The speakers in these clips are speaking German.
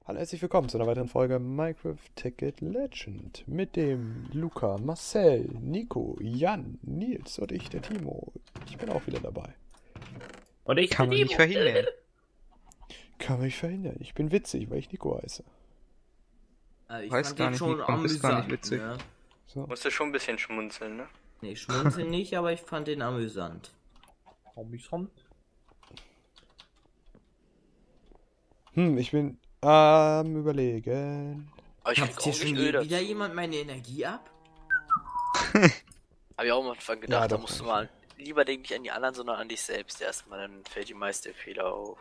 Hallo, herzlich willkommen zu einer weiteren Folge Minecraft Ticket Legend mit dem Luca, Marcel, Nico, Jan, Nils und ich, der Timo. Ich bin auch wieder dabei. Und ich Kann man nicht verhindern. Kann man nicht verhindern. Ich bin witzig, weil ich Nico heiße. Ich Weiß fand gar den nicht, schon Nico, du bist gar nicht amüsant, witzig. ne? So. Musst du schon ein bisschen schmunzeln, ne? Nee, schmunzeln nicht, aber ich fand den amüsant. Amüsant? Ich bin am Überlegen. Aber ich Habt krieg ihr auch schon nicht Öl dazu. wieder jemand meine Energie ab? Hab ich auch am Anfang gedacht, Ja, da doch, musst du eigentlich. mal lieber denk nicht an die anderen, sondern an dich selbst erstmal, dann fällt die meiste Fehler auf.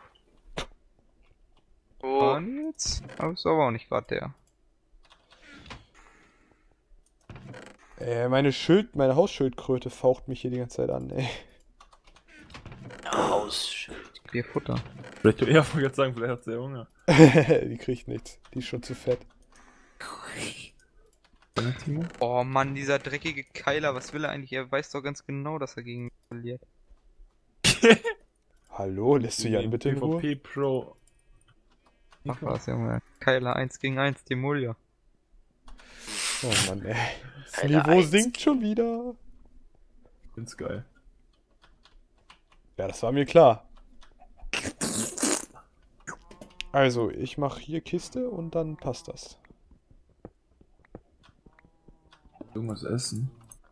Oh, Und jetzt? Aber ist aber auch nicht gerade der. Meine Hausschildkröte faucht mich hier die ganze Zeit an, ey. ja, Hausschild. Wir Futter. Vielleicht, ja, ich wollte sagen, vielleicht hat sie ja Hunger. Die kriegt nichts. Die ist schon zu fett. Ja, Timo? Oh Mann, dieser dreckige Keiler, was will er eigentlich? Er weiß doch ganz genau, dass er gegen mich verliert. Hallo, lässt du Jan bitte in Ruhe? PvP Pro. Ach was, Junge. Keiler 1 gegen 1, Demolia. Oh Mann, ey. Das Alter, Niveau sinkt schon wieder. Find's geil. Ja, das war mir klar. Also, ich mache hier Kiste und dann passt das. Irgendwas essen.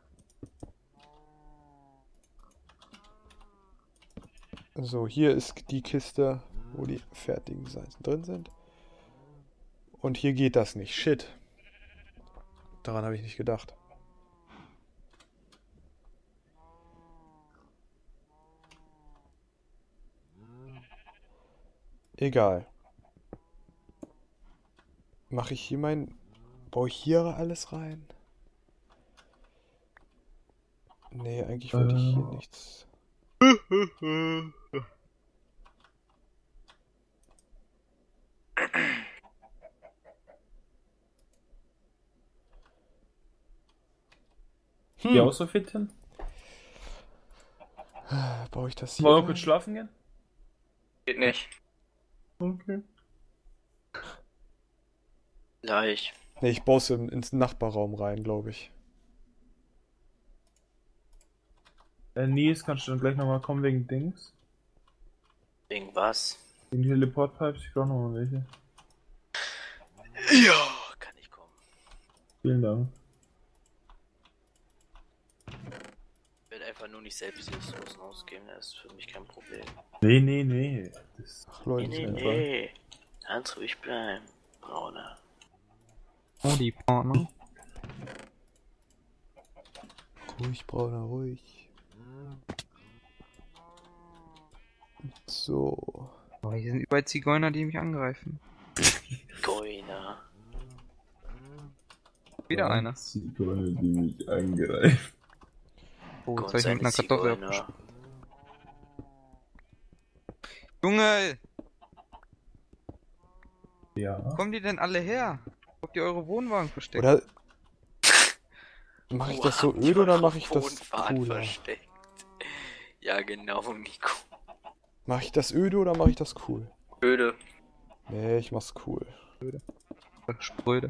So, hier ist die Kiste, wo die fertigen Seiten drin sind. Und hier geht das nicht. Shit. Daran habe ich nicht gedacht. Egal. Mache ich hier Baue ich hier alles rein? Nee, eigentlich wollte ich hier nichts. Geh auch so fit hin? Baue ich das hier Wollen wir rein? kurz schlafen gehen? Geht nicht. Okay. Gleich. Nee, ich baue es ins Nachbarraum rein, glaube ich. Nils, kannst du dann gleich nochmal kommen wegen Dings? Wegen was? Wegen Teleportpipes, ich brauche nochmal welche. Ja, kann ich kommen. Vielen Dank. Ich werde einfach nur nicht selbst die Ressourcen ausgeben, das ist für mich kein Problem. Nee. Das Ach Leute, Nee. Ganz ruhig bleiben, Brauner. Oh, die Partner. ruhig, Brauner, ruhig. So. Oh, hier sind überall Zigeuner, die mich angreifen. Goina. Wieder einer. Zigeuner, die mich angreifen. Oh, jetzt Gott, hab ich mit einer seine Kartoffel Zigeuner. abgeschnitten. Junge, Ja. wo kommen die denn alle her? Wo habt ihr eure Wohnwagen versteckt? Oder mache ich das so Habt öde ihr oder eure mache ich das Wohnfahrt cooler? versteckt? Ja, genau, Nico. Mache ich das öde oder mache ich das cool? Öde. Nee, ich mach's cool. Spröde.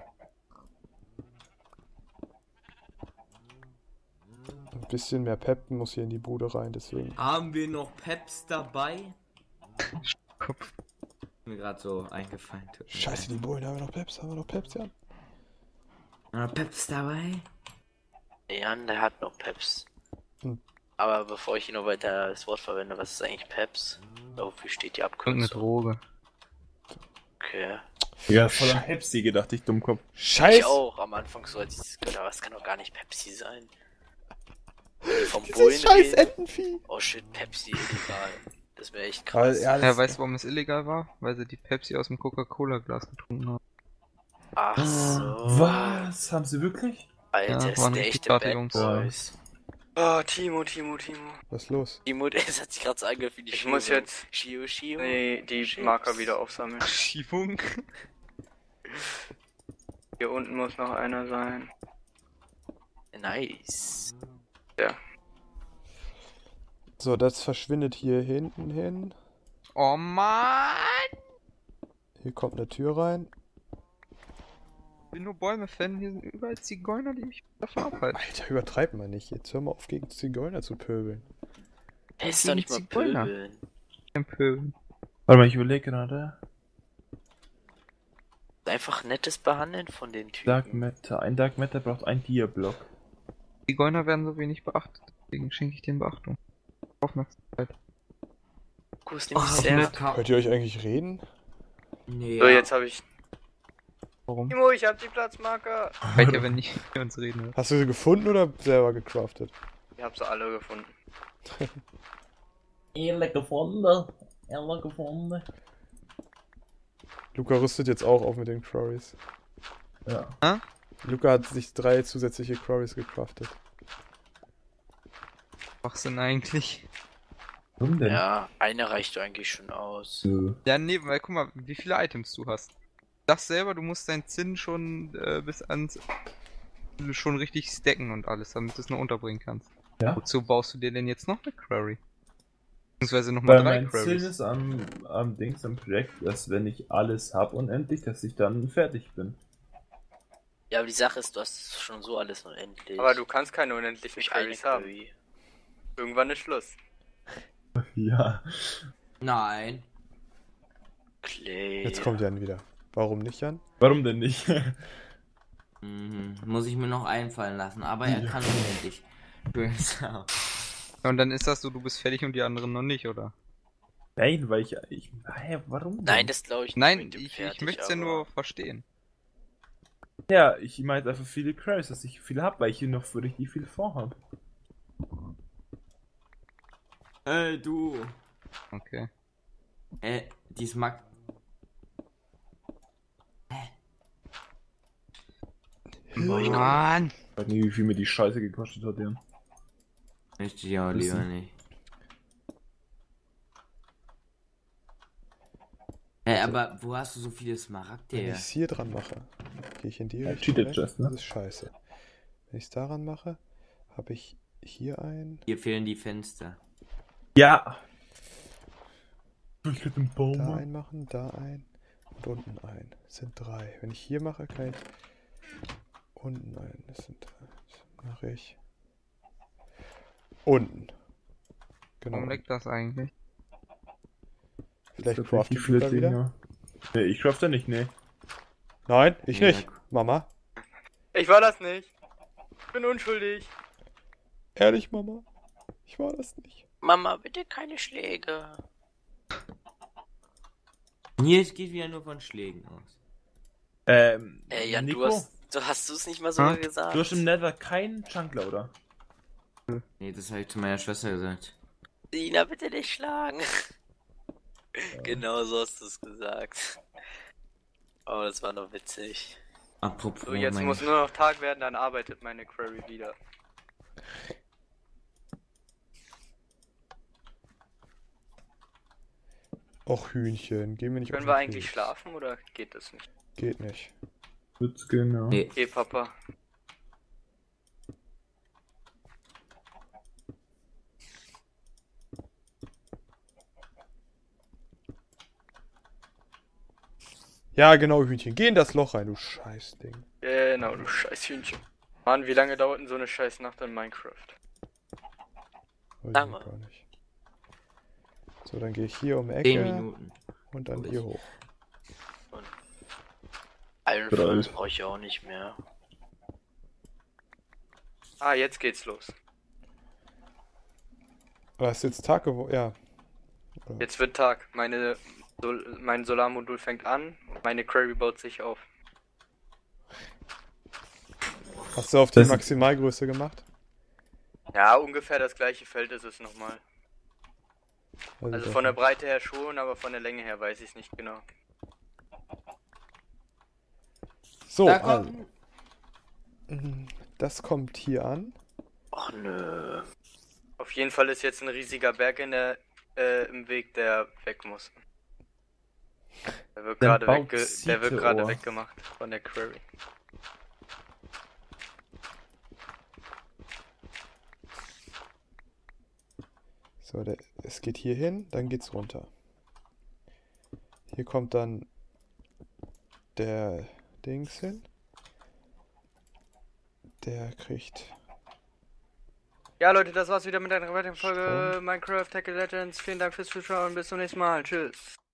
Ein bisschen mehr Pep muss hier in die Bude rein, deswegen. Haben wir noch Peps dabei? Kopf. Mir gerade so eingefallen. Tut mir Scheiße, die Bullen, haben wir noch Peps? Haben wir noch Peps, ja? leid. Noch Peps dabei? Jan, der hat noch Peps. Hm. Aber bevor ich hier noch weiter das Wort verwende, was ist eigentlich Peps? Wofür steht die Irgendeine Abkürzung? Droge. Okay. Ja, voll an Pepsi gedacht, ich Dummkopf. Scheiße! Ich auch am Anfang so, als ich das gehört habe, das kann doch gar nicht Pepsi sein. Wenn die vom Bullen Dieses scheiß reden, Entenvieh! oh shit, Pepsi illegal. Das wäre echt Aber, krass. ja, Ja, weißt du, warum es illegal war? Weil sie die Pepsi aus dem Coca-Cola-Glas getrunken haben. Ach so. Was? Haben sie wirklich? Ja, Alter, ist waren der richtig echte harte Bad Jungs. Boys. Oh, Timo. was ist los? Timo, das hat sich gerade so angehört wie die Ich muss jetzt Shio. die Chips. Marker wieder aufsammeln. Schiebung. Hier unten muss noch einer sein. Nice. Ja. So, das verschwindet hier hinten hin. Oh Mann! Hier kommt eine Tür rein. Ich bin nur Bäume-Fan, hier sind überall Zigeuner, die mich davon abhalten. Alter, übertreib mal nicht. Jetzt hör mal auf, gegen Zigeuner zu pöbeln. Der ist doch nicht mal Zigeuner. pöbeln. Pöbeln. Warte mal, ich überlege gerade. Einfach nettes Behandeln von den Dark Typen. Matter. Ein Dark Matter braucht ein Dia-Block. Zigeuner werden so wenig beachtet, deswegen schenke ich denen Beachtung. Aufmerksamkeit. Kuss Oh, nämlich ich sehr. merk kaum- Hört ihr euch eigentlich reden? Nee, So, ja. jetzt habe ich. Warum? Timo, ich hab die Platzmarker. Reicht ja, wenn nicht wir uns reden. Hast du sie gefunden oder selber gecraftet? Ich hab sie alle gefunden. Ehrlich gefunden. Ehrlich gefunden. Luca rüstet jetzt auch auf mit den Quarries. Ja. Luca hat sich 3 zusätzliche Quarries gecraftet. Was denn eigentlich? Warum denn? Ja, eine reicht eigentlich schon aus. Ja, nee, weil guck mal, wie viele Items du hast. Das selber, du musst dein Zinn schon bis ans schon richtig stacken und alles, damit du es noch unterbringen kannst. Ja. Wozu baust du dir denn jetzt noch eine Quarry? Beziehungsweise nochmal Weil 3 mein Ziel Quarries. ist am Dings, am Projekt, dass wenn ich alles hab unendlich, dass ich dann fertig bin. Ja, aber die Sache ist, du hast schon so alles unendlich. Aber du kannst keine unendlichen durch eine Quarries haben. Query. Irgendwann ist Schluss. Ja. Nein. Clay. Jetzt kommt Jan wieder. Warum nicht, Jan? Warum denn nicht? Muss ich mir noch einfallen lassen, aber er kann unendlich. Ja, und dann ist das so, du bist fertig und die anderen noch nicht, oder? Nein, weil ich hä, warum denn? Nein, das glaube ich nicht. Nein, mit dem ich fertig, möchte es ja aber- nur verstehen. Ja, ich meine einfach viele Quarries, dass ich viele hab, weil ich hier noch für richtig viel vorhab. Hey, du. Okay. Die mag. Mann! Ich weiß nicht, wie viel mir die Scheiße gekostet hat, Jan. Möchte ich auch lieber nicht. Aber wo hast du so viele Smaragde Wenn her? ich es hier dran mache, gehe ich in die Ja, Richtung. cheated weg. just, ne? Das ist scheiße. Wenn ich es daran mache, habe ich hier einen, Hier fehlen die Fenster. Ja! Ich hätte einen Baum. da einen machen, da einen und unten einen. Das sind 3. Wenn ich hier mache, kann ich unten einen. Das sind 3. Das mache ich unten. Genau. Warum leckt das eigentlich? Vielleicht Das craft die ich Luca wieder. Dinger. Nee, ich crafte nicht, nee. Nein, ich Nee, nicht. sag- Mama. Ich war das nicht. Ich bin unschuldig. Ehrlich, Mama. Ich war das nicht. Mama, bitte keine Schläge. Nils geht wieder nur von Schlägen aus. Jan, Nico, du hast es nicht mal so Ah? gesagt. du hast im Nether keinen Chunkler, oder? Nee, das habe ich zu meiner Schwester gesagt. Sina, bitte nicht schlagen. Genau so hast du es gesagt. Oh, das war noch witzig. Apropos, So, jetzt meine- muss nur noch Tag werden, dann arbeitet meine Quarry wieder. Och, Hühnchen. Gehen wir nicht Können auf wir den eigentlich Keks. schlafen oder geht das nicht? Geht nicht. Wird's gehen, ja. Nee. Okay, Papa. Ja, genau, Hühnchen. Geh in das Loch rein, du Scheißding. Genau, du scheiß Hühnchen. Mann, wie lange dauert denn so eine scheiß Nacht in Minecraft? Weiß ich Lange. noch gar nicht. So, dann gehe ich hier um die 10 Ecke Minuten. und dann hier hoch. Iron Drei. Furnace brauche ich auch nicht mehr. Ah, jetzt geht's los. Aber ist jetzt Tag geworden? Ja. Jetzt wird Tag. Mein Solarmodul fängt an und meine Quarry baut sich auf. Hast du auf die Das- Maximalgröße gemacht? Ja, ungefähr das gleiche Feld ist es nochmal. Also doch von der nicht. Breite her schon, aber von der Länge her weiß ich es nicht genau. So, Da also. kommt. Das kommt hier an. Och nö. Auf jeden Fall ist jetzt ein riesiger Berg im Weg, der weg muss. Der wird Dann gerade baut der wird gerade Sieteohr. weggemacht von der Quarry. So, es geht hier hin, dann geht's runter. Hier kommt dann der Dings hin. Der kriegt... Ja, Leute, das war's wieder mit einer weiteren Folge Strom. Minecraft Hack Legends. Vielen Dank fürs Zuschauen. Bis zum nächsten Mal. Tschüss.